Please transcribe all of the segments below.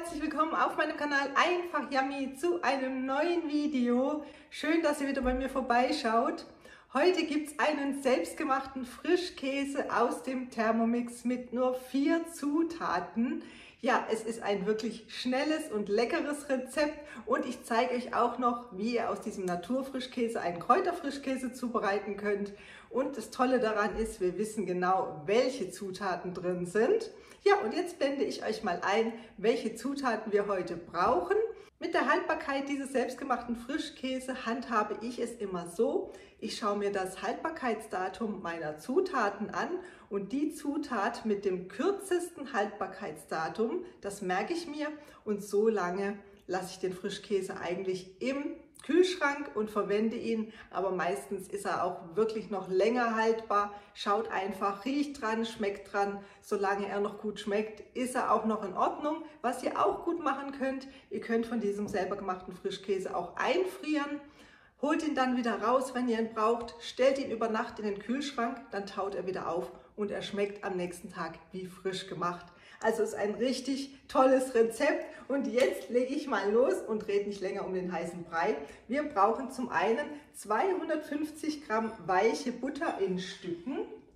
herzlich willkommen auf meinem Kanal Einfach Yummy zu einem neuen Video. Schön, dass ihr wieder bei mir vorbeischaut. Heute gibt es einen selbstgemachten Frischkäse aus dem Thermomix mit nur 4 Zutaten. Ja, es ist ein wirklich schnelles und leckeres Rezept und ich zeige euch auch noch, wie ihr aus diesem Naturfrischkäse einen Kräuterfrischkäse zubereiten könnt. Und das Tolle daran ist, wir wissen genau, welche Zutaten drin sind. Ja, und jetzt blende ich euch mal ein, welche Zutaten wir heute brauchen. Mit der Haltbarkeit dieses selbstgemachten Frischkäse handhabe ich es immer so. Ich schaue mir das Haltbarkeitsdatum meiner Zutaten an und die Zutat mit dem kürzesten Haltbarkeitsdatum, das merke ich mir und so lange lasse ich den Frischkäse eigentlich im Kühlschrank und verwende ihn, aber meistens ist er auch wirklich noch länger haltbar. Schaut einfach, riecht dran, schmeckt dran. Solange er noch gut schmeckt, ist er auch noch in Ordnung. Was ihr auch gut machen könnt, ihr könnt von diesem selber gemachten Frischkäse auch einfrieren. Holt ihn dann wieder raus, wenn ihr ihn braucht. Stellt ihn über Nacht in den Kühlschrank, dann taut er wieder auf und er schmeckt am nächsten Tag wie frisch gemacht. Also ist ein richtig tolles Rezept und jetzt lege ich mal los und rede nicht länger um den heißen Brei. Wir brauchen zum einen 250 Gramm weiche Butter in Stücken.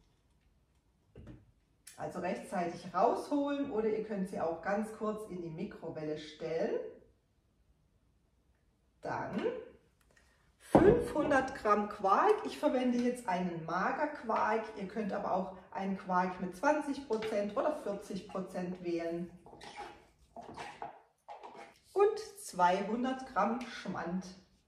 Also rechtzeitig rausholen oder ihr könnt sie auch ganz kurz in die Mikrowelle stellen. Dann 500 Gramm Quark. Ich verwende jetzt einen Magerquark. Ihr könnt aber auch einen Quark mit 20% oder 40% wählen. Und 200 Gramm Schmand.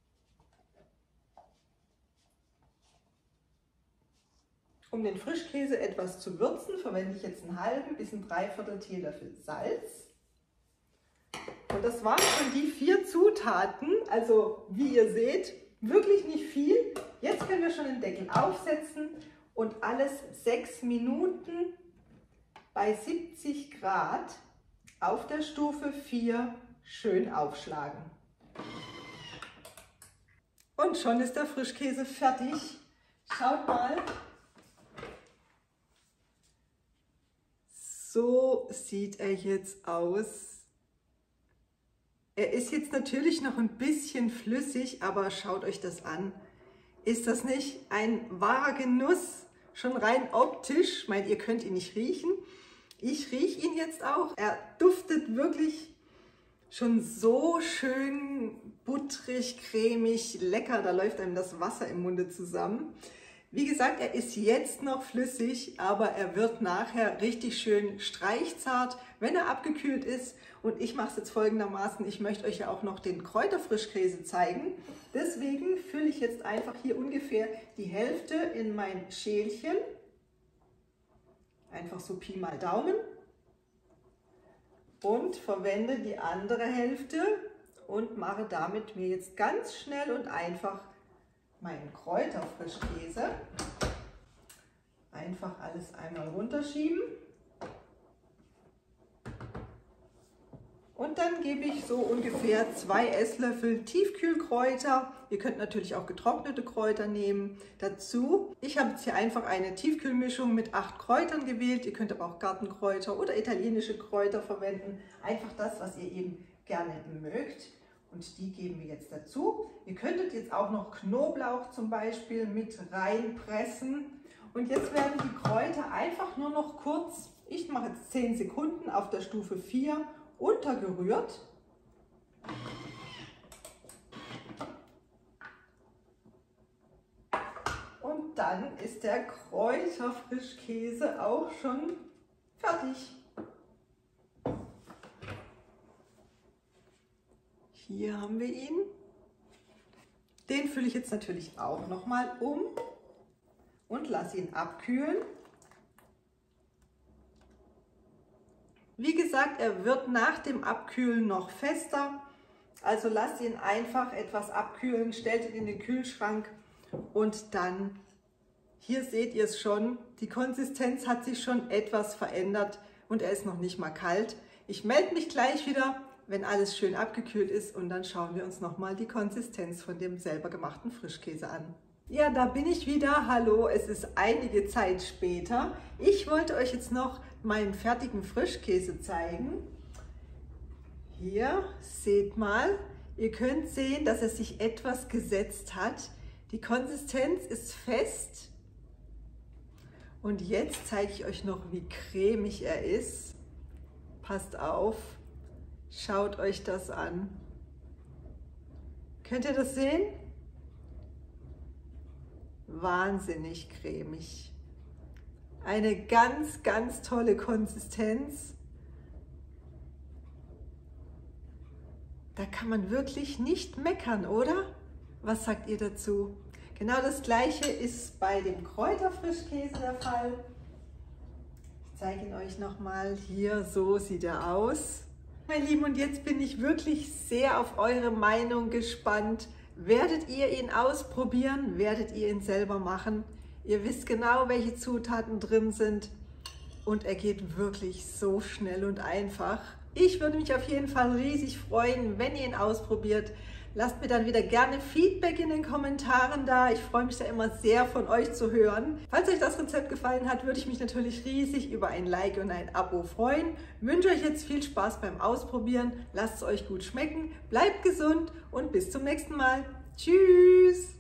Um den Frischkäse etwas zu würzen, verwende ich jetzt einen halben bis einen Dreiviertel Teelöffel Salz. Und das waren schon die 4 Zutaten. Also wie ihr seht, wirklich nicht viel. Jetzt können wir schon den Deckel aufsetzen und alles 6 Minuten bei 70 Grad auf der Stufe 4 schön aufschlagen. Und schon ist der Frischkäse fertig. Schaut mal. So sieht er jetzt aus. Er ist jetzt natürlich noch ein bisschen flüssig, aber schaut euch das an. Ist das nicht ein wahrer Genuss? Schon rein optisch. Ich meine, ihr könnt ihn nicht riechen. Ich rieche ihn jetzt auch. Er duftet wirklich schon so schön butterig, cremig, lecker. Da läuft einem das Wasser im Munde zusammen. Wie gesagt, er ist jetzt noch flüssig, aber er wird nachher richtig schön streichzart, wenn er abgekühlt ist. Und ich mache es jetzt folgendermaßen, ich möchte euch ja auch noch den Kräuterfrischkäse zeigen. Deswegen fülle ich jetzt einfach hier ungefähr die Hälfte in mein Schälchen. Einfach so Pi mal Daumen. Und verwende die andere Hälfte und mache damit mir jetzt ganz schnell und einfach meinen Kräuterfrischkäse. Einfach alles einmal runterschieben. Und dann gebe ich so ungefähr 2 Esslöffel Tiefkühlkräuter. Ihr könnt natürlich auch getrocknete Kräuter nehmen dazu. Ich habe jetzt hier einfach eine Tiefkühlmischung mit 8 Kräutern gewählt. Ihr könnt aber auch Gartenkräuter oder italienische Kräuter verwenden. Einfach das, was ihr eben gerne mögt. Und die geben wir jetzt dazu. Ihr könntet jetzt auch noch Knoblauch zum Beispiel mit reinpressen. Und jetzt werden die Kräuter einfach nur noch kurz, ich mache jetzt 10 Sekunden auf der Stufe 4, untergerührt. Und dann ist der Kräuterfrischkäse auch schon fertig. Hier haben wir ihn. Den fülle ich jetzt natürlich auch nochmal um und lasse ihn abkühlen. Wie gesagt, er wird nach dem Abkühlen noch fester. Also lasst ihn einfach etwas abkühlen, stellt ihn in den Kühlschrank und dann, hier seht ihr es schon, die Konsistenz hat sich schon etwas verändert und er ist noch nicht mal kalt. Ich melde mich gleich wieder, wenn alles schön abgekühlt ist und dann schauen wir uns nochmal die Konsistenz von dem selber gemachten Frischkäse an. Ja, da bin ich wieder. Hallo, es ist einige Zeit später. Ich wollte euch jetzt noch meinen fertigen Frischkäse zeigen. Hier, seht mal, ihr könnt sehen, dass er sich etwas gesetzt hat. Die Konsistenz ist fest. Und jetzt zeige ich euch noch, wie cremig er ist. Passt auf, schaut euch das an. Könnt ihr das sehen? Wahnsinnig cremig. Eine ganz, ganz tolle Konsistenz. Da kann man wirklich nicht meckern, oder? Was sagt ihr dazu? Genau das Gleiche ist bei dem Kräuterfrischkäse der Fall. Ich zeige ihn euch nochmal. Hier, so sieht er aus. Meine Lieben, und jetzt bin ich wirklich sehr auf eure Meinung gespannt. Werdet ihr ihn ausprobieren? Werdet ihr ihn selber machen? Ihr wisst genau, welche Zutaten drin sind. Und er geht wirklich so schnell und einfach. Ich würde mich auf jeden Fall riesig freuen, wenn ihr ihn ausprobiert. Lasst mir dann wieder gerne Feedback in den Kommentaren da. Ich freue mich da immer sehr, von euch zu hören. Falls euch das Rezept gefallen hat, würde ich mich natürlich riesig über ein Like und ein Abo freuen. Ich wünsche euch jetzt viel Spaß beim Ausprobieren. Lasst es euch gut schmecken, bleibt gesund und bis zum nächsten Mal. Tschüss!